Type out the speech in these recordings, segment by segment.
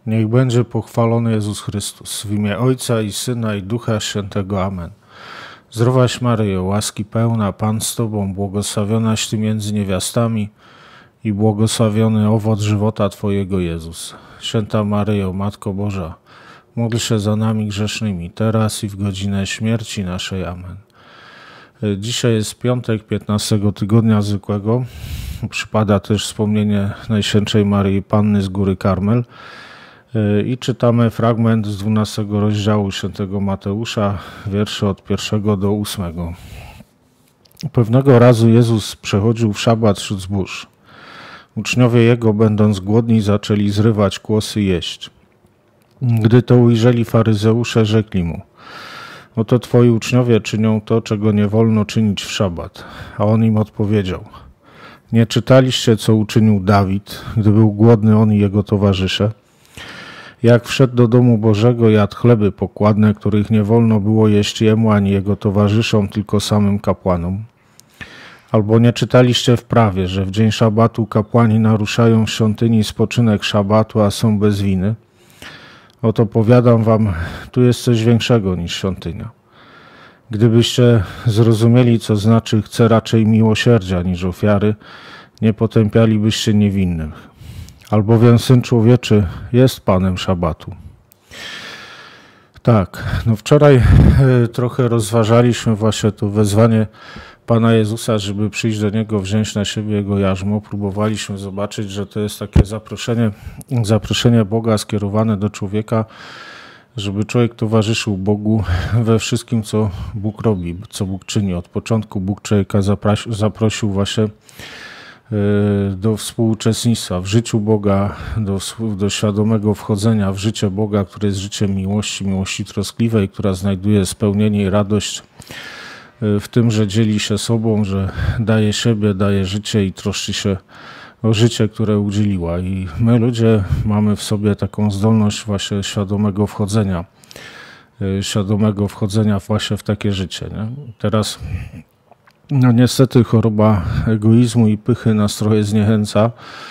Niech będzie pochwalony Jezus Chrystus, w imię Ojca i Syna i Ducha Świętego. Amen. Zdrowaś Maryjo, łaski pełna, Pan z Tobą, błogosławionaś Ty między niewiastami i błogosławiony owoc żywota Twojego, Jezus. Święta Maryjo, Matko Boża, módl się za nami grzesznymi, teraz i w godzinę śmierci naszej. Amen. Dzisiaj jest piątek 15 tygodnia zwykłego. Przypada też wspomnienie Najświętszej Maryi Panny z Góry Karmel. I czytamy fragment z 12 rozdziału świętego Mateusza, wiersze od 1 do 8. Pewnego razu Jezus przechodził w szabat wśród zbóż. Uczniowie Jego, będąc głodni, zaczęli zrywać kłosy i jeść. Gdy to ujrzeli faryzeusze, rzekli Mu: oto Twoi uczniowie czynią to, czego nie wolno czynić w szabat. A On im odpowiedział: nie czytaliście, co uczynił Dawid, gdy był głodny on i jego towarzysze? Jak wszedł do domu Bożego, jadł chleby pokładne, których nie wolno było jeść jemu ani jego towarzyszom, tylko samym kapłanom. Albo nie czytaliście w prawie, że w dzień szabatu kapłani naruszają w świątyni spoczynek szabatu, a są bez winy? Oto powiadam wam, tu jest coś większego niż świątynia. Gdybyście zrozumieli, co znaczy chcę raczej miłosierdzia niż ofiary, nie potępialibyście niewinnych. Albowiem Syn Człowieczy jest Panem szabatu. Tak, wczoraj trochę rozważaliśmy właśnie to wezwanie Pana Jezusa, żeby przyjść do Niego, wziąć na siebie Jego jarzmo. Próbowaliśmy zobaczyć, że to jest takie zaproszenie Boga skierowane do człowieka, żeby człowiek towarzyszył Bogu we wszystkim, co Bóg robi, co Bóg czyni. Od początku Bóg człowieka zaprosił właśnie do współuczestnictwa w życiu Boga, do świadomego wchodzenia w życie Boga, które jest życiem miłości troskliwej, która znajduje spełnienie i radość w tym, że dzieli się sobą, że daje siebie, daje życie i troszczy się o życie, które udzieliła. I my ludzie mamy w sobie taką zdolność właśnie świadomego wchodzenia właśnie w takie życie. Nie? Teraz niestety choroba egoizmu i pychy nas trochę zniechęca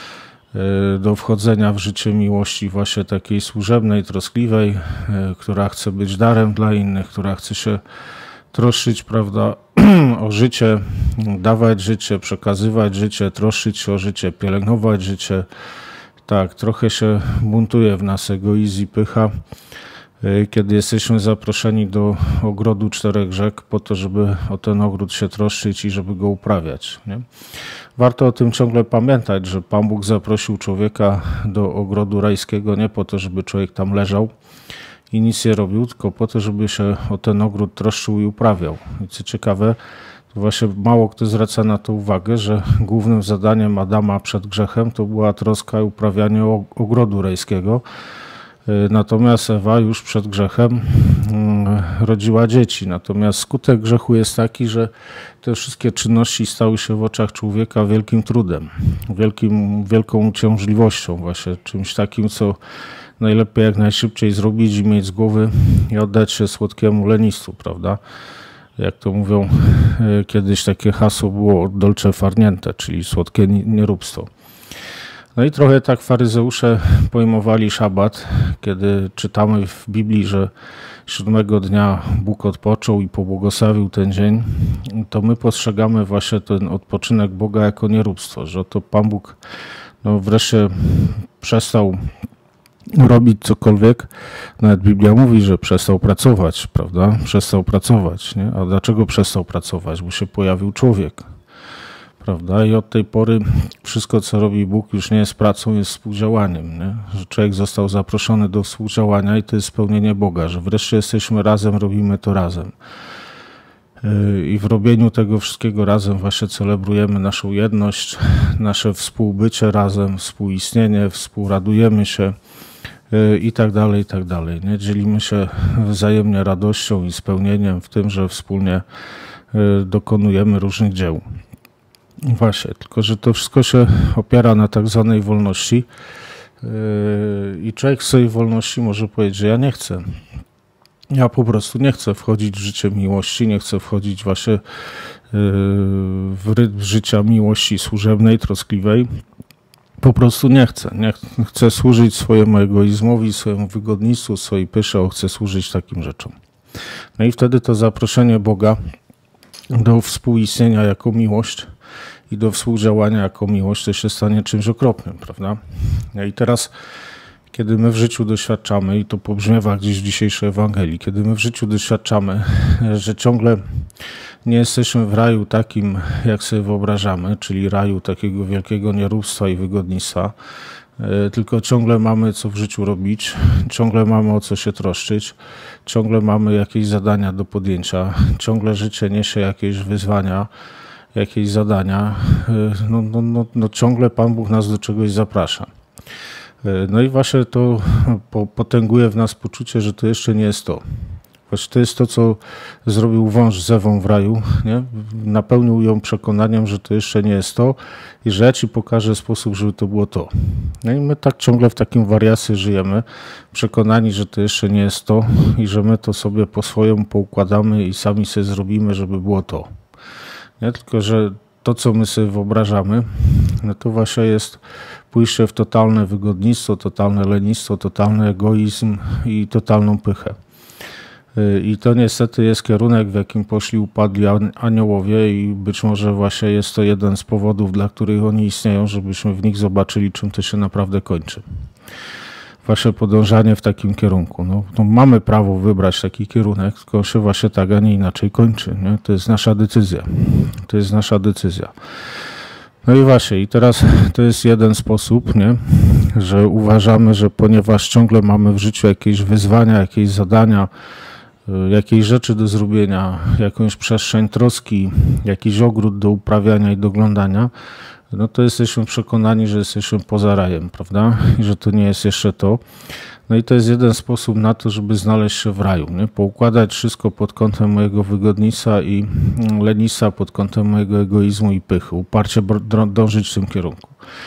do wchodzenia w życie miłości właśnie takiej służebnej, troskliwej, która chce być darem dla innych, która chce się troszczyć, prawda, o życie, dawać życie, przekazywać życie, troszczyć się o życie, pielęgnować życie. Tak, trochę się buntuje w nas egoizm i pycha, kiedy jesteśmy zaproszeni do ogrodu 4 rzek po to, żeby o ten ogród się troszczyć i żeby go uprawiać. Nie? Warto o tym ciągle pamiętać, że Pan Bóg zaprosił człowieka do ogrodu rajskiego nie po to, żeby człowiek tam leżał i nic nie robił, tylko po to, żeby się o ten ogród troszczył i uprawiał. I co ciekawe, to właśnie mało kto zwraca na to uwagę, że głównym zadaniem Adama przed grzechem to była troska i uprawianie ogrodu rajskiego. Natomiast Ewa już przed grzechem rodziła dzieci. Natomiast skutek grzechu jest taki, że te wszystkie czynności stały się w oczach człowieka wielkim trudem, wielką uciążliwością, właśnie czymś takim, co najlepiej jak najszybciej zrobić i mieć z głowy i oddać się słodkiemu lenistwu, prawda? Jak to mówią, kiedyś takie hasło było dolce far niente, czyli słodkie nieróbstwo. No i trochę tak faryzeusze pojmowali szabat, kiedy czytamy w Biblii, że 7 dnia Bóg odpoczął i pobłogosławił ten dzień, to my postrzegamy właśnie ten odpoczynek Boga jako nieróbstwo, że to Pan Bóg wreszcie przestał robić cokolwiek. Nawet Biblia mówi, że przestał pracować, prawda? Przestał pracować, nie? A dlaczego przestał pracować? Bo się pojawił człowiek. Prawda? I od tej pory wszystko, co robi Bóg, już nie jest pracą, jest współdziałaniem. Nie? Że człowiek został zaproszony do współdziałania i to jest spełnienie Boga, że wreszcie jesteśmy razem, robimy to razem. I w robieniu tego wszystkiego razem właśnie celebrujemy naszą jedność, nasze współbycie razem, współistnienie, współradujemy się i tak dalej, i tak dalej. Nie? Dzielimy się wzajemnie radością i spełnieniem w tym, że wspólnie dokonujemy różnych dzieł. Właśnie, tylko że to wszystko się opiera na tak zwanej wolności i człowiek w swojej wolności może powiedzieć, że ja nie chcę. Ja po prostu nie chcę wchodzić w życie miłości, nie chcę wchodzić właśnie w rytm życia miłości służebnej, troskliwej. po prostu nie chce służyć swojemu egoizmowi, swojemu wygodnictwu, swojej pysze, on chce służyć takim rzeczom. No i wtedy to zaproszenie Boga do współistnienia jako miłość i do współdziałania jako miłość to się stanie czymś okropnym, prawda? No i teraz, kiedy my w życiu doświadczamy, i to pobrzmiewa gdzieś w dzisiejszej Ewangelii, kiedy my w życiu doświadczamy, że ciągle nie jesteśmy w raju takim, jak sobie wyobrażamy, czyli raju takiego wielkiego nieróbstwa i wygodnictwa, tylko ciągle mamy co w życiu robić, ciągle mamy o co się troszczyć, ciągle mamy jakieś zadania do podjęcia, ciągle życie niesie jakieś wyzwania, jakieś zadania, no ciągle Pan Bóg nas do czegoś zaprasza. No i właśnie to potęguje w nas poczucie, że to jeszcze nie jest to. Właśnie to jest to, co zrobił wąż z Ewą w raju, nie? Napełnił ją przekonaniem, że to jeszcze nie jest to i że ja ci pokażę sposób, żeby to było to. No i my tak ciągle w takim wariacji żyjemy, przekonani, że to jeszcze nie jest to i że my to sobie po swojemu poukładamy i sami sobie zrobimy, żeby było to. Nie? Tylko że to, co my sobie wyobrażamy, no to właśnie jest pójście w totalne wygodnictwo, totalne lenistwo, totalny egoizm i totalną pychę. I to niestety jest kierunek, w jakim poszli upadli aniołowie i być może właśnie jest to jeden z powodów, dla których oni istnieją, żebyśmy w nich zobaczyli, czym to się naprawdę kończy. Wasze podążanie w takim kierunku. No, mamy prawo wybrać taki kierunek, tylko się właśnie tak, a nie inaczej kończy. Nie? To jest nasza decyzja. To jest nasza decyzja. No i właśnie, i teraz to jest jeden sposób, nie? Że uważamy, że ponieważ ciągle mamy w życiu jakieś wyzwania, jakieś zadania, jakieś rzeczy do zrobienia, jakąś przestrzeń troski, jakiś ogród do uprawiania i doglądania, no to jesteśmy przekonani, że jesteśmy poza rajem, prawda? I że to nie jest jeszcze to. No i to jest jeden sposób na to, żeby znaleźć się w raju, nie? Poukładać wszystko pod kątem mojego wygodnictwa i lenistwa, pod kątem mojego egoizmu i pychy. Uparcie dążyć w tym kierunku.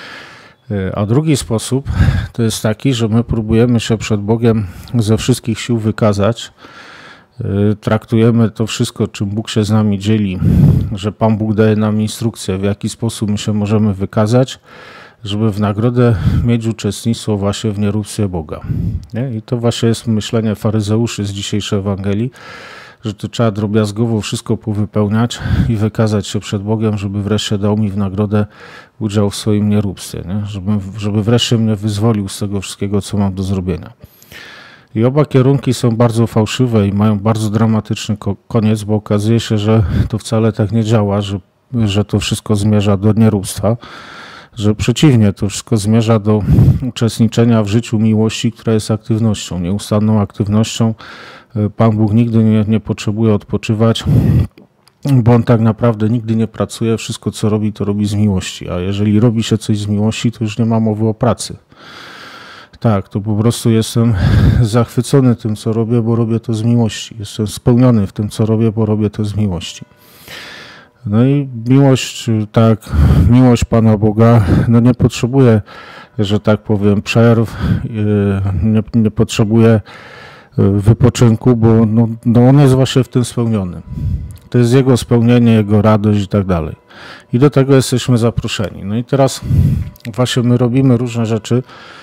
A drugi sposób to jest taki, że my próbujemy się przed Bogiem ze wszystkich sił wykazać. Traktujemy to wszystko, czym Bóg się z nami dzieli, że Pan Bóg daje nam instrukcję, w jaki sposób my się możemy wykazać, żeby w nagrodę mieć uczestnictwo właśnie w nieróbstwie Boga. Nie? I to właśnie jest myślenie faryzeuszy z dzisiejszej Ewangelii, że to trzeba drobiazgowo wszystko powypełniać i wykazać się przed Bogiem, żeby wreszcie dał mi w nagrodę udział w swoim nieróbstwie, nie? Żeby wreszcie mnie wyzwolił z tego wszystkiego, co mam do zrobienia. I oba kierunki są bardzo fałszywe i mają bardzo dramatyczny koniec, bo okazuje się, że to wcale tak nie działa, że to wszystko zmierza do nieróbstwa, że przeciwnie, to wszystko zmierza do uczestniczenia w życiu miłości, która jest aktywnością, nieustanną aktywnością. Pan Bóg nigdy nie potrzebuje odpoczywać, bo On tak naprawdę nigdy nie pracuje, wszystko co robi, to robi z miłości, a jeżeli robi się coś z miłości, to już nie ma mowy o pracy. Tak, to po prostu jestem zachwycony tym, co robię, bo robię to z miłości. Jestem spełniony w tym, co robię, bo robię to z miłości. No i miłość, tak, miłość Pana Boga, no nie potrzebuje, że tak powiem, przerw, nie potrzebuje wypoczynku, bo On jest właśnie w tym spełniony. To jest Jego spełnienie, Jego radość i tak dalej. I do tego jesteśmy zaproszeni. No i teraz właśnie my robimy różne rzeczy,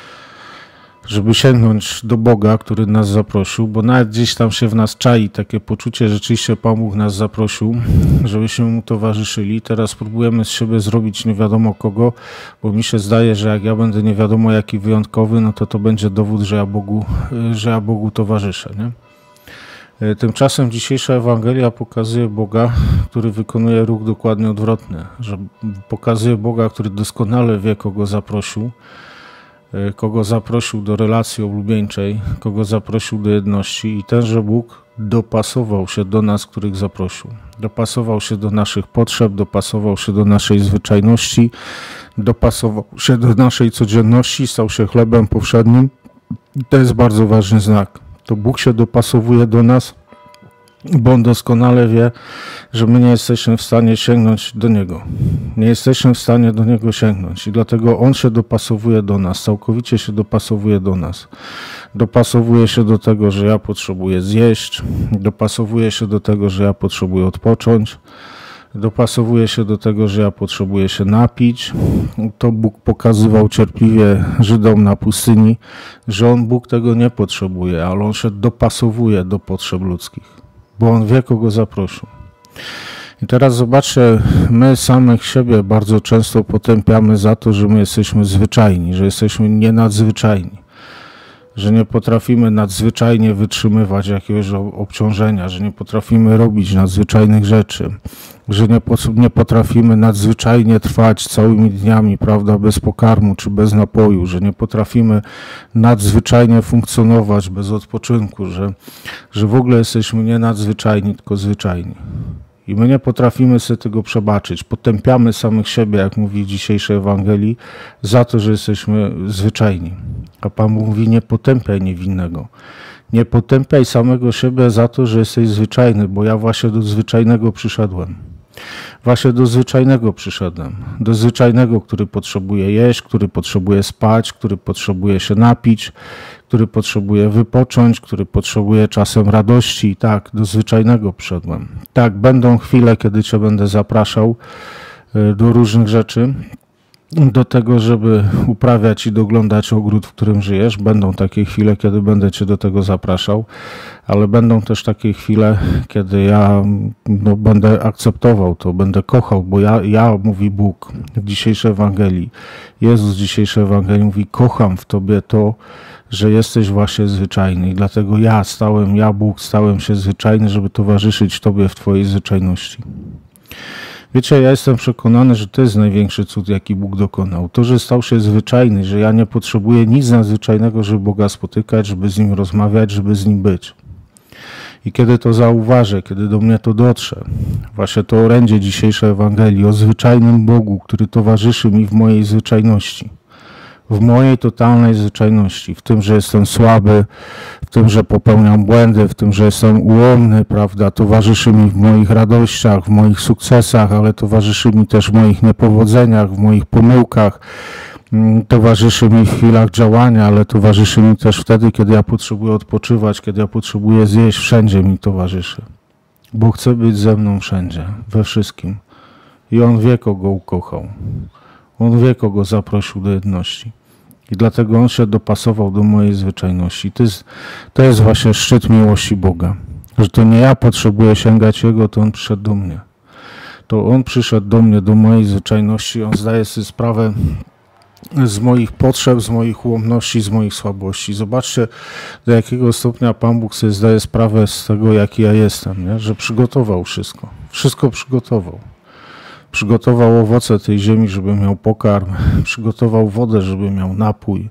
żeby sięgnąć do Boga, który nas zaprosił, bo nawet gdzieś tam się w nas czai takie poczucie, że rzeczywiście Pan Bóg nas zaprosił, żebyśmy Mu towarzyszyli. Teraz próbujemy z siebie zrobić nie wiadomo kogo, bo mi się zdaje, że jak ja będę nie wiadomo jaki wyjątkowy, no to będzie dowód, że ja Bogu towarzyszę, nie? Tymczasem dzisiejsza Ewangelia pokazuje Boga, który wykonuje ruch dokładnie odwrotny, że pokazuje Boga, który doskonale wie, kogo zaprosił do relacji oblubieńczej, kogo zaprosił do jedności i tenże Bóg dopasował się do nas, których zaprosił. Dopasował się do naszych potrzeb, dopasował się do naszej zwyczajności, dopasował się do naszej codzienności, stał się chlebem powszednim. I to jest bardzo ważny znak. To Bóg się dopasowuje do nas, bo On doskonale wie, że my nie jesteśmy w stanie sięgnąć do Niego. Nie jesteśmy w stanie do Niego sięgnąć i dlatego On się dopasowuje do nas, całkowicie się dopasowuje do nas. Dopasowuje się do tego, że ja potrzebuję zjeść, dopasowuje się do tego, że ja potrzebuję odpocząć, dopasowuje się do tego, że ja potrzebuję się napić. To Bóg pokazywał cierpliwie Żydom na pustyni, że On, Bóg, tego nie potrzebuje, ale On się dopasowuje do potrzeb ludzkich, bo On wie, kogo zaprosił. I teraz zobaczcie, my samych siebie bardzo często potępiamy za to, że my jesteśmy zwyczajni, że jesteśmy nienadzwyczajni, że nie potrafimy nadzwyczajnie wytrzymywać jakiegoś obciążenia, że nie potrafimy robić nadzwyczajnych rzeczy, że nie potrafimy nadzwyczajnie trwać całymi dniami, prawda, bez pokarmu czy bez napoju, że nie potrafimy nadzwyczajnie funkcjonować bez odpoczynku, że w ogóle jesteśmy nie nadzwyczajni, tylko zwyczajni. I my nie potrafimy sobie tego przebaczyć. Potępiamy samych siebie, jak mówi w dzisiejszej Ewangelii, za to, że jesteśmy zwyczajni. A Pan mówi, nie potępiaj niewinnego. Nie potępiaj samego siebie za to, że jesteś zwyczajny, bo ja właśnie do zwyczajnego przyszedłem. Właśnie do zwyczajnego przyszedłem. Do zwyczajnego, który potrzebuje jeść, który potrzebuje spać, który potrzebuje się napić, który potrzebuje wypocząć, który potrzebuje czasem radości. I tak, do zwyczajnego przyszedłem. Tak, będą chwile, kiedy Cię będę zapraszał do różnych rzeczy, do tego, żeby uprawiać i doglądać ogród, w którym żyjesz. Będą takie chwile, kiedy będę Cię do tego zapraszał, ale będą też takie chwile, kiedy ja będę akceptował to, będę kochał, bo ja, mówi Bóg w dzisiejszej Ewangelii, Jezus w dzisiejszej Ewangelii mówi, kocham w Tobie to, że jesteś właśnie zwyczajny i dlatego Bóg, stałem się zwyczajny, żeby towarzyszyć Tobie w Twojej zwyczajności. Wiecie, ja jestem przekonany, że to jest największy cud, jaki Bóg dokonał. To, że stał się zwyczajny, że ja nie potrzebuję nic nadzwyczajnego, żeby Boga spotykać, żeby z Nim rozmawiać, żeby z Nim być. I kiedy to zauważę, kiedy do mnie to dotrze, właśnie to orędzie dzisiejszej Ewangelii o zwyczajnym Bogu, który towarzyszy mi w mojej zwyczajności, w mojej totalnej zwyczajności, w tym, że jestem słaby, w tym, że popełniam błędy, w tym, że jestem ułomny, prawda, towarzyszy mi w moich radościach, w moich sukcesach, ale towarzyszy mi też w moich niepowodzeniach, w moich pomyłkach, towarzyszy mi w chwilach działania, ale towarzyszy mi też wtedy, kiedy ja potrzebuję odpoczywać, kiedy ja potrzebuję zjeść, wszędzie mi towarzyszy. Bo chce być ze mną wszędzie, we wszystkim. I On wie, kogo ukochał. On wie, kogo zaprosił do jedności. I dlatego On się dopasował do mojej zwyczajności. To jest właśnie szczyt miłości Boga. Że to nie ja potrzebuję sięgać Jego, to On przyszedł do mnie. To On przyszedł do mnie, do mojej zwyczajności. On zdaje sobie sprawę z moich potrzeb, z moich ułomności, z moich słabości. Zobaczcie, do jakiego stopnia Pan Bóg sobie zdaje sprawę z tego, jaki ja jestem, nie? Że przygotował wszystko. Wszystko przygotował. Przygotował owoce tej ziemi, żeby miał pokarm, przygotował wodę, żeby miał napój,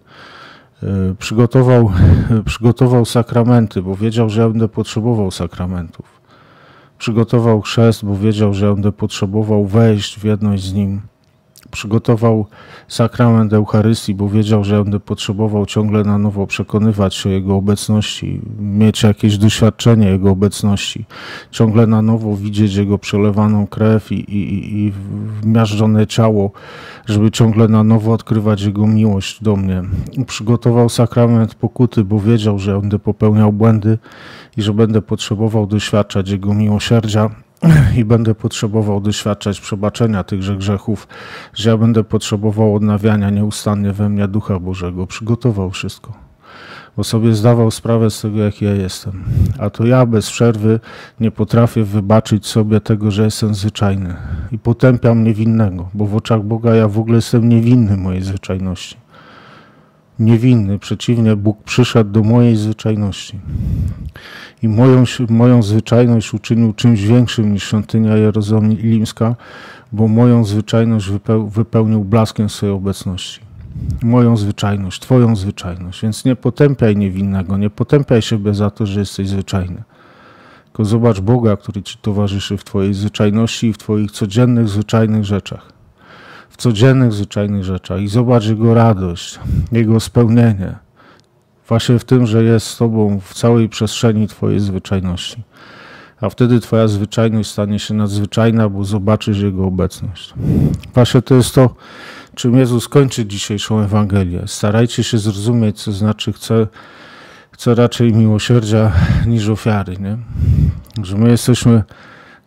przygotował sakramenty, bo wiedział, że ja będę potrzebował sakramentów. Przygotował chrzest, bo wiedział, że ja będę potrzebował wejść w jedność z Nim. Przygotował sakrament Eucharystii, bo wiedział, że ja będę potrzebował ciągle na nowo przekonywać się o Jego obecności, mieć jakieś doświadczenie Jego obecności, ciągle na nowo widzieć Jego przelewaną krew i miażdżone ciało, żeby ciągle na nowo odkrywać Jego miłość do mnie. Przygotował sakrament pokuty, bo wiedział, że ja będę popełniał błędy i że będę potrzebował doświadczać Jego miłosierdzia, i będę potrzebował doświadczać przebaczenia tychże grzechów, że ja będę potrzebował odnawiania nieustannie we mnie Ducha Bożego. Przygotował wszystko, bo sobie zdawał sprawę z tego, jaki ja jestem. A to ja bez przerwy nie potrafię wybaczyć sobie tego, że jestem zwyczajny i potępiam niewinnego, bo w oczach Boga ja w ogóle jestem niewinny mojej zwyczajności. Niewinny, przeciwnie, Bóg przyszedł do mojej zwyczajności i moją zwyczajność uczynił czymś większym niż świątynia jerozolimska, bo moją zwyczajność wypełnił blaskiem swojej obecności. Moją zwyczajność, Twoją zwyczajność, więc nie potępiaj niewinnego, nie potępiaj siebie za to, że jesteś zwyczajny. Tylko zobacz Boga, który Ci towarzyszy w Twojej zwyczajności i w Twoich codziennych, zwyczajnych rzeczach. W codziennych, zwyczajnych rzeczach i zobacz Jego radość, Jego spełnienie. Właśnie w tym, że jest z Tobą w całej przestrzeni Twojej zwyczajności. A wtedy Twoja zwyczajność stanie się nadzwyczajna, bo zobaczysz Jego obecność. Właśnie to jest to, czym Jezus kończy dzisiejszą Ewangelię. Starajcie się zrozumieć, co znaczy chce raczej miłosierdzia niż ofiary. Nie? Że my jesteśmy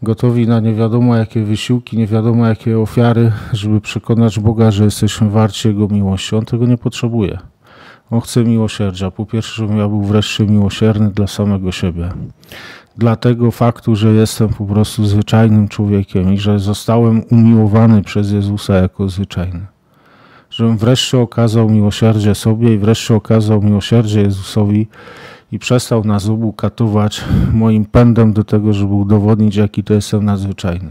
gotowi na nie wiadomo jakie wysiłki, nie wiadomo jakie ofiary, żeby przekonać Boga, że jesteśmy warci Jego miłości. On tego nie potrzebuje. On chce miłosierdzia. Po pierwsze, żebym ja był wreszcie miłosierny dla samego siebie. Dla tego faktu, że jestem po prostu zwyczajnym człowiekiem i że zostałem umiłowany przez Jezusa jako zwyczajny. Żebym wreszcie okazał miłosierdzie sobie i wreszcie okazał miłosierdzie Jezusowi i przestał nas obu katować moim pędem do tego, żeby udowodnić, jaki to jestem nadzwyczajny.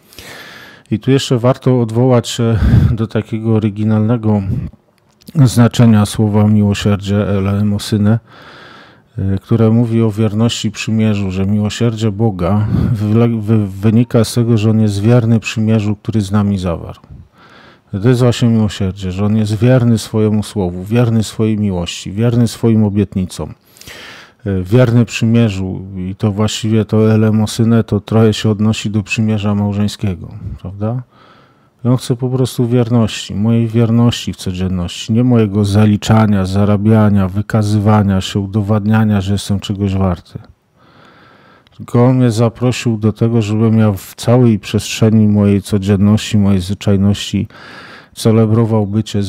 I tu jeszcze warto odwołać się do takiego oryginalnego znaczenia słowa miłosierdzie, elemosyne, które mówi o wierności przymierzu, że miłosierdzie Boga wynika z tego, że On jest wierny przymierzu, który z nami zawarł. To jest właśnie miłosierdzie, że On jest wierny swojemu słowu, wierny swojej miłości, wierny swoim obietnicom, wierny przymierzu i to właściwie to elemosyne to trochę się odnosi do przymierza małżeńskiego, prawda? I On chce po prostu wierności, mojej wierności w codzienności, nie mojego zaliczania, zarabiania, wykazywania się, udowadniania, że jestem czegoś warty. Tylko On mnie zaprosił do tego, żebym ja w całej przestrzeni mojej codzienności, mojej zwyczajności celebrował bycie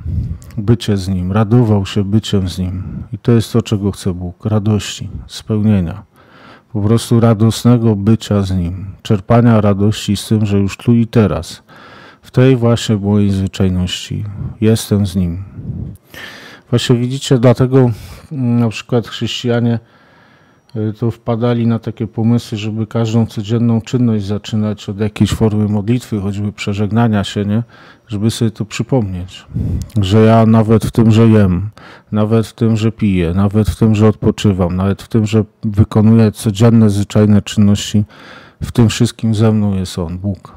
z Nim, radował się byciem z Nim. I to jest to, czego chce Bóg, radości, spełnienia. Po prostu radosnego bycia z Nim, czerpania radości z tym, że już tu i teraz, w tej właśnie mojej zwyczajności jestem z Nim. Właśnie widzicie, dlatego na przykład chrześcijanie to wpadali na takie pomysły, żeby każdą codzienną czynność zaczynać od jakiejś formy modlitwy, choćby przeżegnania się, nie? Żeby sobie to przypomnieć, że ja nawet w tym, że jem, nawet w tym, że piję, nawet w tym, że odpoczywam, nawet w tym, że wykonuję codzienne, zwyczajne czynności, w tym wszystkim ze mną jest On, Bóg.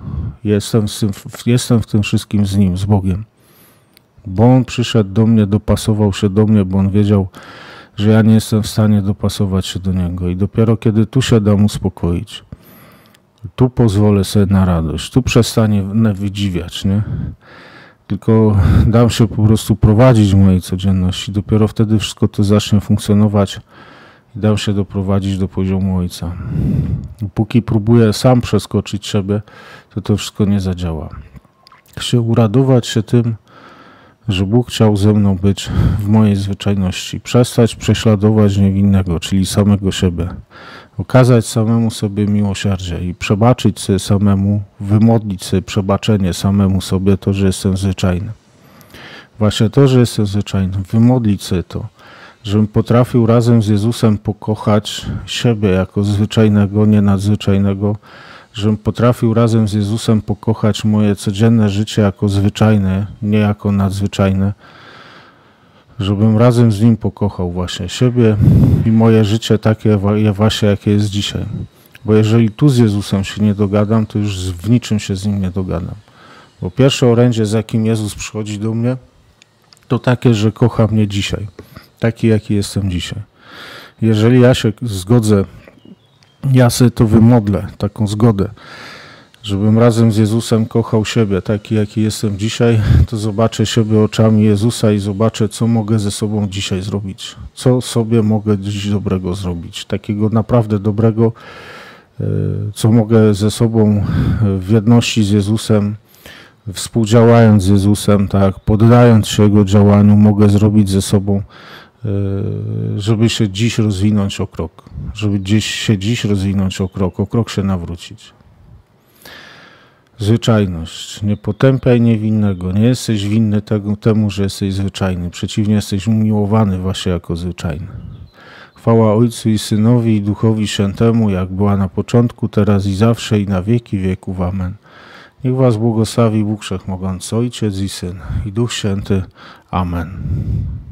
Jestem w tym wszystkim z Nim, z Bogiem. Bo On przyszedł do mnie, dopasował się do mnie, bo On wiedział, że ja nie jestem w stanie dopasować się do Niego. I dopiero kiedy tu się dam uspokoić, tu pozwolę sobie na radość, tu przestanę wydziwiać, nie? Tylko dam się po prostu prowadzić w mojej codzienności. Dopiero wtedy wszystko to zacznie funkcjonować i dam się doprowadzić do poziomu Ojca. Póki próbuję sam przeskoczyć siebie, to wszystko nie zadziała. Chcę uradować się tym, że Bóg chciał ze mną być w mojej zwyczajności, przestać prześladować niewinnego, czyli samego siebie, okazać samemu sobie miłosierdzie i przebaczyć sobie samemu, wymodlić sobie przebaczenie samemu sobie to, że jestem zwyczajny. Właśnie to, że jestem zwyczajny, wymodlić sobie to, żebym potrafił razem z Jezusem pokochać siebie jako zwyczajnego, nie nadzwyczajnego, żebym potrafił razem z Jezusem pokochać moje codzienne życie jako zwyczajne, nie jako nadzwyczajne, żebym razem z Nim pokochał właśnie siebie i moje życie takie właśnie, jakie jest dzisiaj. Bo jeżeli tu z Jezusem się nie dogadam, to już w niczym się z Nim nie dogadam. Bo pierwsze orędzie, z jakim Jezus przychodzi do mnie, to takie, że kocha mnie dzisiaj, taki, jaki jestem dzisiaj. Jeżeli ja się zgodzę, ja sobie to wymodlę, taką zgodę, żebym razem z Jezusem kochał siebie, taki jaki jestem dzisiaj, to zobaczę siebie oczami Jezusa i zobaczę, co mogę ze sobą dzisiaj zrobić. Co sobie mogę dziś dobrego zrobić. Takiego naprawdę dobrego, co mogę ze sobą w jedności z Jezusem, współdziałając z Jezusem, tak, poddając się Jego działaniu, mogę zrobić ze sobą, żeby się dziś rozwinąć o krok. Żeby się dziś rozwinąć o krok się nawrócić. Zwyczajność. Nie potępiaj niewinnego. Nie jesteś winny temu, że jesteś zwyczajny. Przeciwnie, jesteś umiłowany właśnie jako zwyczajny. Chwała Ojcu i Synowi i Duchowi Świętemu, jak była na początku, teraz i zawsze i na wieki wieków. Amen. Niech was błogosławi Bóg Wszechmogący, Ojciec i Syn i Duch Święty. Amen.